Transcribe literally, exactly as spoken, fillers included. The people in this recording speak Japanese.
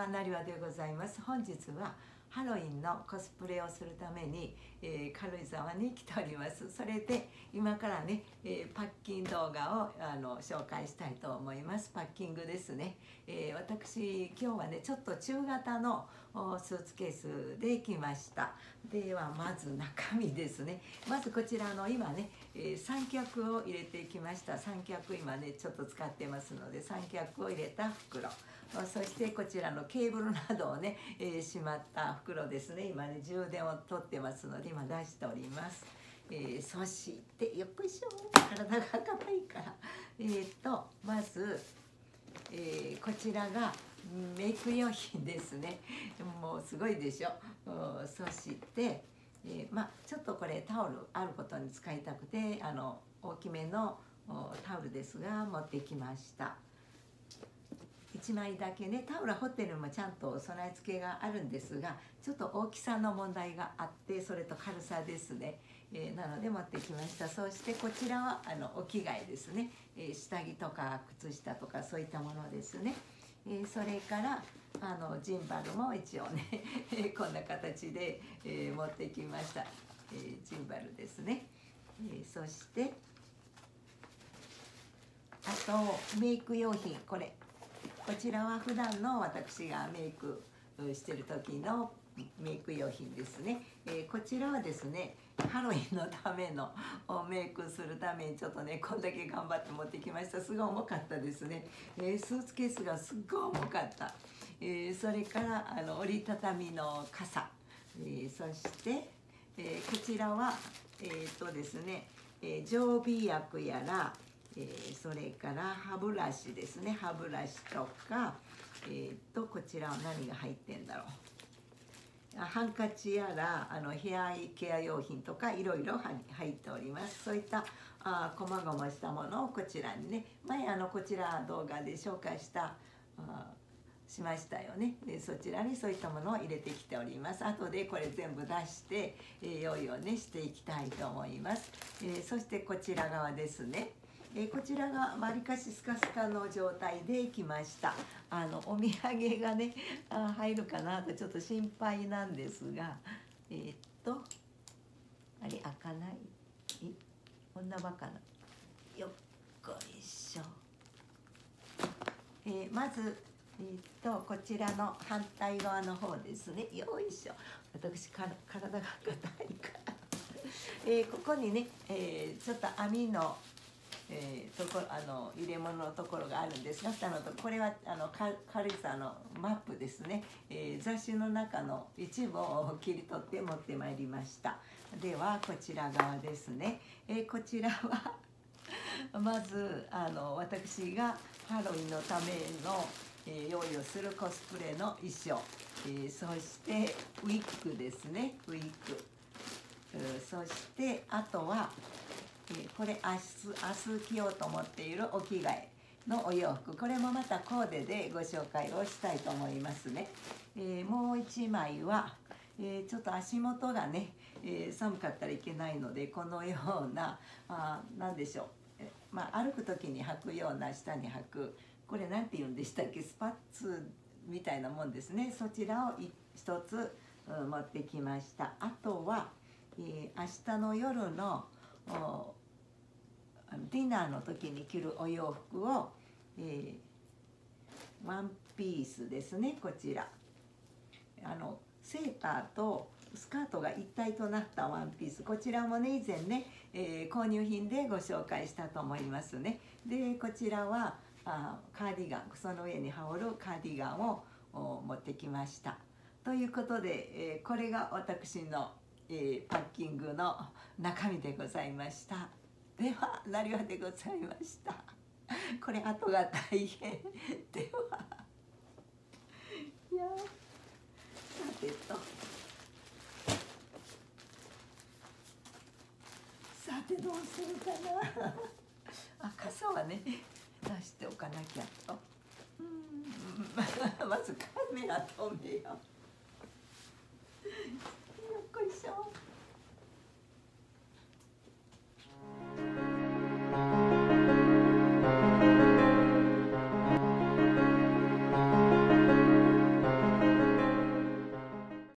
なりわでございます。本日はハロウィンのコスプレをするために、えー、軽井沢に来ております。それで今からね、えー、パッキン動画をあの紹介したいと思います。パッキングですね。えー、私今日はねちょっと中型のスーツケースで来ました。ではまず中身ですね。まずこちらの今ね、えー、三脚を入れてきました。三脚今ねちょっと使ってますので三脚を入れた袋、そしてこちらのケーブルなどをね、えー、しまった袋ですね。今ね充電を取ってますので今出しております。えー、そしてよっこいしょ、体が硬いからえー、っとまず、えー、こちらがメイク用品ですね。もうすごいでしょ。そして、えー、まあちょっとこれタオルあることに使いたくてあの大きめのタオルですが持ってきました。いちまいだけね、タオルはホテルもちゃんと備え付けがあるんですがちょっと大きさの問題があって、それと軽さですね、えー、なので持ってきました。そしてこちらはあのお着替えですね、えー、下着とか靴下とかそういったものですね。えー、それからあのジンバルも一応ねこんな形で、えー、持ってきました、えー、ジンバルですね。えー、そしてあとメイク用品、これこちらは普段の私がメイクしてる時のメイク用品ですね。えー、こちらはですねハロウィンのためのメイクするためにちょっとねこんだけ頑張って持ってきました。すごい重かったですね。えー、スーツケースがすっごい重かった。えー、それからあの折りたたみの傘、えー、そして、えー、こちらはえー、っとですね、えー、常備薬やらえー、それから歯ブラシですね。歯ブラシとか、えー、とこちらは何が入ってんだろう。ハンカチやらあのヘアケア用品とかいろいろ入っております。そういったあこまごましたものをこちらにね、前あのこちら動画で紹介したあしましたよね。でそちらにそういったものを入れてきております。後でこれ全部出して、えー、用意をねしていきたいと思います。えー、そしてこちら側ですね。えー、こちらがわりかしスカスカの状態で来ました。あのお土産がねあ入るかなとちょっと心配なんですが、えー、っとあれ開かない、えこんなバカな、よっこいしょ。えー、まずえー、っとこちらの反対側の方ですね。よいしょ、私から体が硬いからえー、ここにね、えー、ちょっと網のえー、とこあの入れ物のところがあるんですが、下のとこれはあの軽井沢のマップですね、えー、雑誌の中の一部を切り取って持ってまいりました。ではこちら側ですね、えー、こちらはまずあの私がハロウィンのための、えー、用意をするコスプレの衣装、えー、そしてウィッグですね、ウィッグ、えー、そしてあとはこれ明日、明日着ようと思っているお着替えのお洋服、これもまたコーデでご紹介をしたいと思いますね。えー、もう一枚は、えー、ちょっと足元がね、えー、寒かったらいけないのでこのようなあ何でしょう、えまあ、歩く時に履くような下に履く、これ何て言うんでしたっけ、スパッツみたいなもんですね。そちらを一つ、うん、持ってきました。あとは、えー、明日の夜のディナーの時に着るお洋服を、えー、ワンピースですね。こちらあのセーターとスカートが一体となったワンピース、こちらもね以前ね、えー、購入品でご紹介したと思いますね。でこちらはあカーディガン、その上に羽織るカーディガンを持ってきました。ということで、えー、これが私の、えー、パッキングの中身でございました。ではなりわでございました。これ後が大変では、いやさてとさてどうするかなあ、傘はね出しておかなきゃと。うんまずカメラ止めよう